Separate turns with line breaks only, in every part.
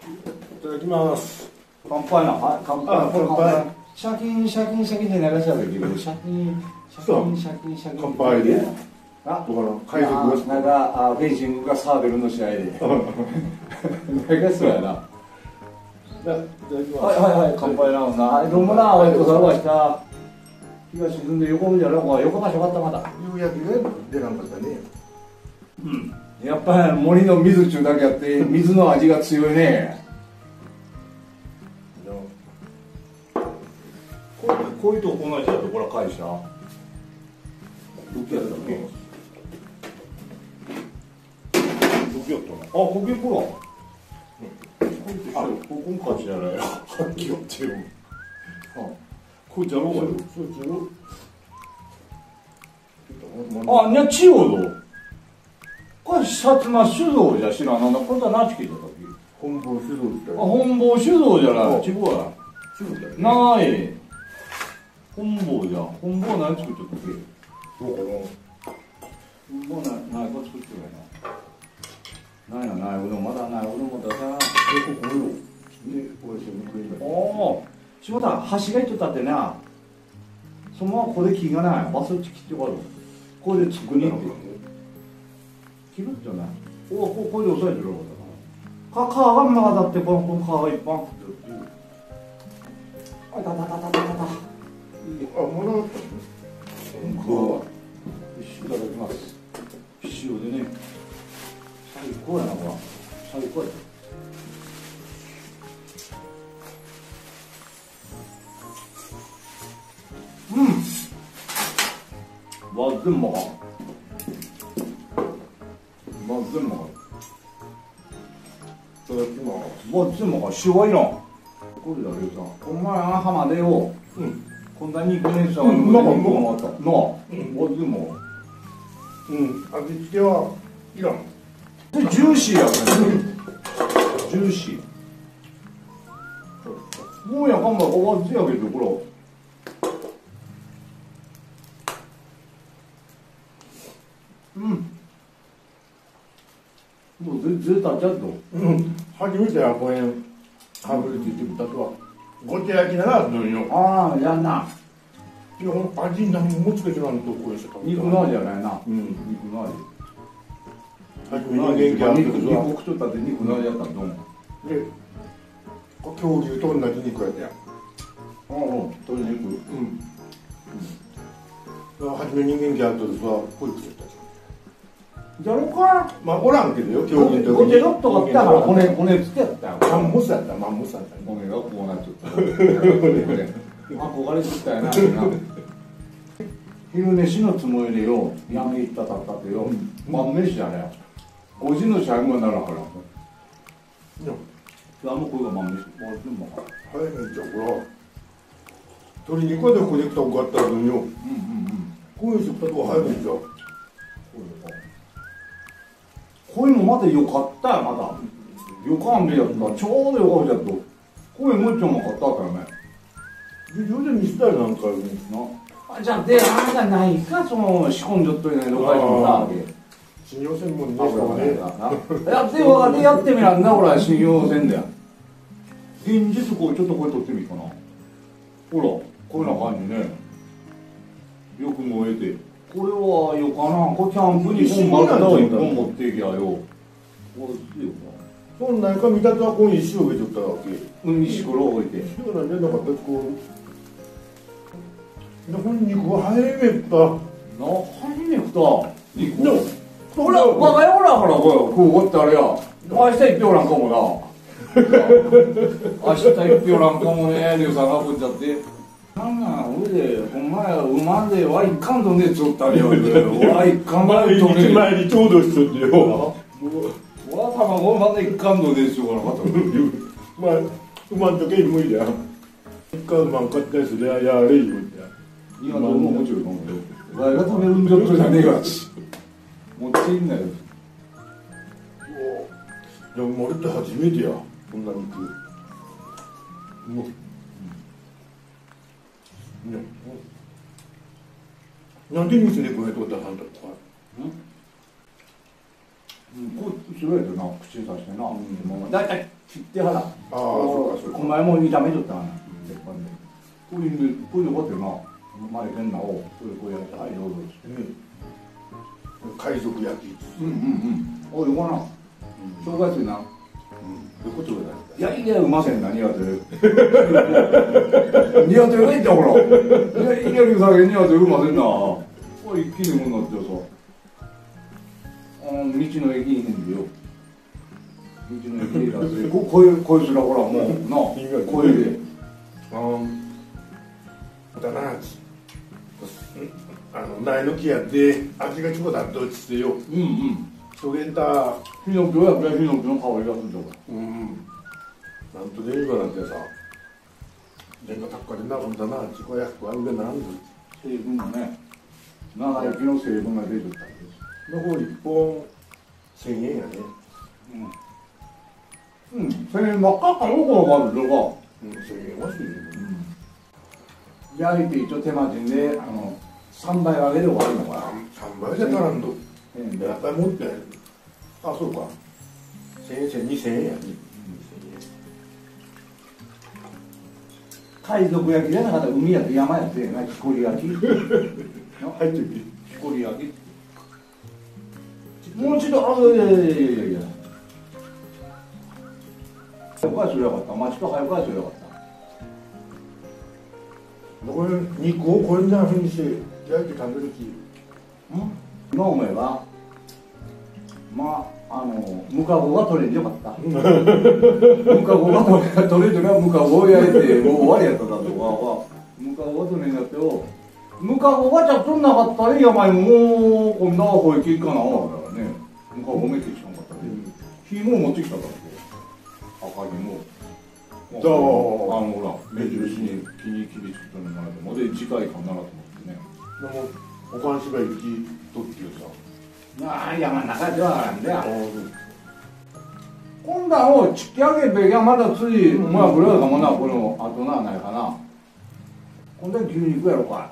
ただきます。
乾杯な。はい、乾杯。
乾杯。
シャキンシャキンシャキンで流しちゃうけど、シャキンシャキンシャキンシャキン。
乾杯で。
あ、
だから海賊が
なんかフェンシングがサーベルの試合で。なんかそうやな。
いただきます。
はいはいはい、乾杯な。はい、どうもな、おいとさわした。日が沈んで横見たら、横がしょかったまだ。
夕焼けが出なかったね。
うん。やっぱり森の水っちゅうだけあって、水の味が強いね。こういうとこ同じだとこれ返した。どっちやったっけ？
どきやったの？
あ、こけこら。あ、ここかしらない。
さっきやってよ。
あ、これじゃろうがよ。
そっちを。
あ、にゃ千代ど。これ薩摩酒造じゃ知らん。なんだこれは何ち聞いたとき。
本坊酒造って。
あ、本坊酒造じゃない。千葉や。
酒造だよね。
ない。本坊じゃん。本坊何作っとったっけ？
どうかな。
本坊ないこ作ってるやな。ないな、ない。うどんまだない。うどんもださ。
これよ。で、おやすみくれない。
おお。しまった橋がいっとったってな。そのままここで木がない。バス打ち切っておかる。これで作りに行って。切るじゃない。おお、これで押さえてるわ。皮がまだってこの皮がいっぱい。あ、たたたたたた。
あ、もらったの？
いただきます。塩でね。最高やな、これ。最高や。うん。わ、全部か。わ、全部か。
いただきます。
わ、全部か。塩はいらん。これだけさ。お前は浜でよ。
うん。
こんなに肉ねさ、
うんなんか
肉があった。なあ。わ、全部。
うん。味付けはいらん。
で、ジューシーやからね。ジューシー。もうやかんば、おわずやけど、これ。うん。もうぜいたちゃっと。
うん。初めてはこれかぶるって言ってたとは。ごて焼きならどうよ。
ああ、やんな。
いや、味何もつけてなんとこれしか。
肉の味じゃないな。
うん。
肉の味。
初めに元気あるけどさ。
肉食っとったって肉の味やったんどん。
で、恐竜と同じ肉やったやん。
ああ、鶏肉。
うん。初めに元気あるとさ、保育所ったじ
じゃろか。
ゃん。まあ、おらんけどよ、恐竜
ゴテロットが来たから骨つけやったよ。
マンモスやった、マンモスやった。
骨がこうなっちゃった。憧れてたやな。昼飯のつもりでよ、闇行ったたったってよ、晩飯じゃねえ。5時の社員がならから。
いや、
あの子が晩飯。
早いんちゃうから。鶏肉はでここで来た方があったらどうよ。
うんうんうん。
こういう食ったとこ早いんちゃう。
こういうのまだよかったよ、まだ。よかんでやった。ちょうどよかったやつと。こういうもうちょんも買ったからね。
で、それで見せたらなんかね。
あ、じゃあ、で、あんたないか、その、仕込んじゃっといないのかいもさ。
信用せんもんねえからね。
やって分かってやってみらんな、俺は信用せんだよ。現実こうちょっとこれ撮ってみるかな。ほら、こういうような感じね。よく燃えて。これはよかな。これキャンプに本丸太を一本持っていきゃよ。こうよ
そんなんか見たとはここに石を植えとったわけ。
うん、石ころ置いて。
塩なんじゃなかったこう。で、本肉は早めっか。
初め食った。肉。ほら、バカよ、ほら、ほら、こう、こうってあれや。明日一票なんかもな。明日一票なんかもね、でさがぶっちゃって。なんなん、俺で、お前は馬でワイカンドね、ちょったりよ。ワイカンドね。
一枚にちょうどしとってよ。
わたまごまだ一貫度ですよ、この方。
まあ、うまんとけ無理だよ。一回うまんかったりすりゃやれいよって。
今どうももちろん飲むよ。わいが食べるんじゃっとじゃねえわし。持っていんなよ。
でも俺って初めてや、こんな肉。なんで店でこうやっておったはんだとか。
こうするやつな口にさしてな、もう大体切ってはな、
ああそうかそうか。
この前も炒めとったがな鉄板でこういうこういうことな前変なをこうやってはいどうぞ
海賊焼き。
おい、こな、正月にな、
どこつぶ
いや、いや、うませんな、苦手。苦手がいったほら。いや、いや、りゅうさげ苦手うませんな。これ一気にもんなってさ。道の駅にいへんでよ。道の駅だって、こいつらほら、もう、な、これで。
だな、苗の木やって味がちょこだっと落ちてよ。そげんた。
ヒノキやっぱりヒノキの香りがするとか。
なんとでいいかなんてさ。なんかたっかでな、ほんだな、自己薬あるべなんず。
成分がね、長焼きの成分が出てたんです。
の方一本1000円やね。
1000円ばっかかよ、このまずとか。
1000円はするよ。
焼いて一応手間賃で3倍上げで終わるのかな。
3倍じゃ足らんと。やっぱり持ってない。あ、そうか。1000円、2000円やね。
海賊焼きじゃなかったら海やって山やってな、木こり焼き。
入ってみ。
木こり焼き。もう一度、いや。早くはすればよかった。町と早くはすればよかった。
これ肉をこんなふうにして焼いて食べる気。
今思えば、ムカゴが取れんでよかった。ムカゴが取れるのはムカゴを焼いてもう終わりやっただとか、ムカゴが取れんだってよ。ムカゴがじゃ取んなかったら山にもうこんな保育行かなだからね。ムカゴめっきりしかなかったね。火も持ってきたから赤木も。ほら目印に気に切りつけたのもらってもで次回かなと思ってね。
でもおかんしば行きとっていうさ。
山の中ではなんだよ。今度はちっき上げべがまだつい、まあこれはかもな、この後な、ないかな。今度は牛肉やろか。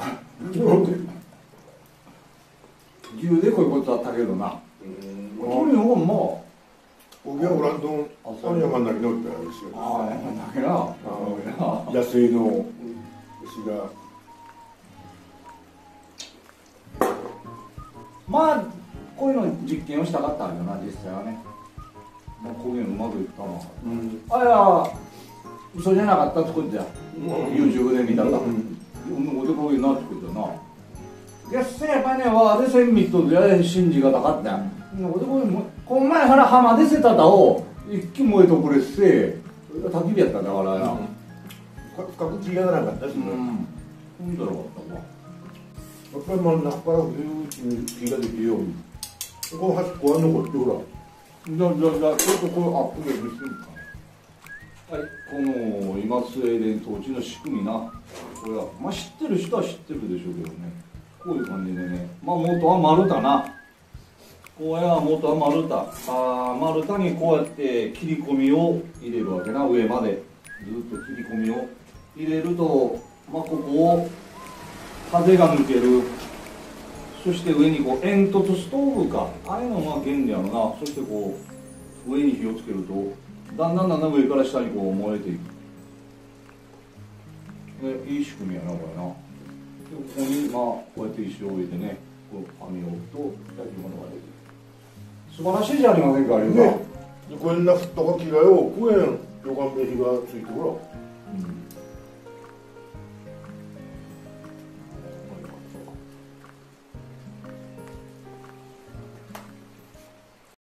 牛でこういうことあったけどな。鳥の方も、
僕はオランドン、山なりのってあるしよ。
ああ、山だけな。
野生の牛が。
まあ、こういうの実験をしたかったんだよな、実際はね。まあ、こういうのうまくいったな。あいや、嘘じゃなかったってことじゃ。YouTube で見たら。おでこいなってことだな。いや、せやっぱね、わでせんみっとで信じがたかったやん。おでこい、こん前から浜でせただを、一気燃えとくれっせ、焚き火やったんだからな。
深く気がなかったしね。
ほんだらかったわ。
やっぱり真ん中から冬に気ができるように。この端っこは残ってほら。
じゃあ、ちょっとこれアップデートしてみるか。はい、この今スウェーデン統治の仕組みな。これは、まあ知ってる人は知ってるでしょうけどね。こういう感じでね。まあ元は丸太な。こうや元は丸太。丸太にこうやって切り込みを入れるわけな、上まで。ずっと切り込みを入れると、まあここを風が抜ける。そして上にこう煙突ストーブか、ああいうのが原理やろな。そしてこう上に火をつけるとだんだん上から下にこう燃えていく。でいい仕組みやなこれな。でここにこうやって石を置いてね、こう網を置くと焼き物が出てくる。素晴らしいじゃありませんか、あれね。
こんなふったかきがよ、食えん旅館で火がついてほら。